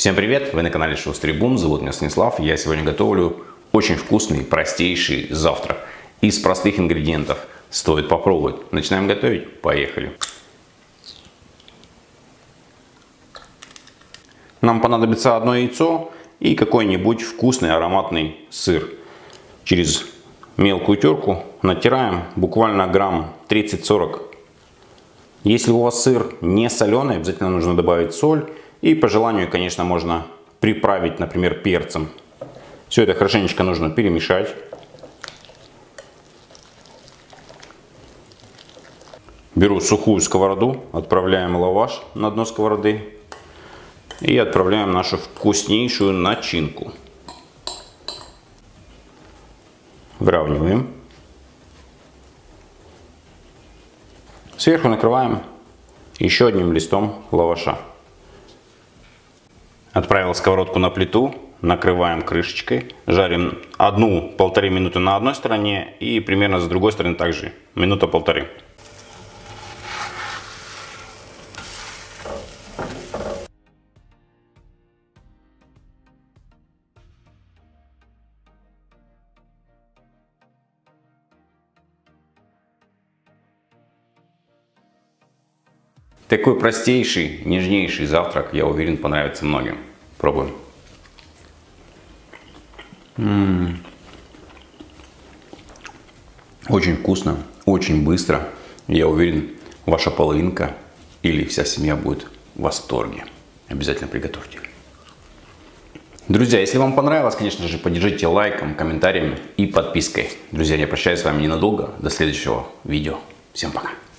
Всем привет! Вы на канале Шустрый Бум. Зовут меня Станислав. Я сегодня готовлю очень вкусный, простейший завтрак из простых ингредиентов. Стоит попробовать. Начинаем готовить? Поехали! Нам понадобится одно яйцо и какой-нибудь вкусный ароматный сыр. Через мелкую терку натираем буквально грамм 30-40. Если у вас сыр не соленый, обязательно нужно добавить соль. И по желанию, конечно, можно приправить, например, перцем. Все это хорошенечко нужно перемешать. Беру сухую сковороду, отправляем лаваш на дно сковороды и отправляем нашу вкуснейшую начинку. Выравниваем. Сверху накрываем еще одним листом лаваша. Отправил сковородку на плиту, накрываем крышечкой, жарим 1-1,5 минуты на одной стороне и примерно с другой стороны также минута-полторы. Такой простейший, нежнейший завтрак, я уверен, понравится многим. Пробуем. Очень вкусно, очень быстро. Я уверен, ваша половинка или вся семья будет в восторге. Обязательно приготовьте. Друзья, если вам понравилось, конечно же, поддержите лайком, комментарием и подпиской. Друзья, я прощаюсь с вами ненадолго. До следующего видео. Всем пока.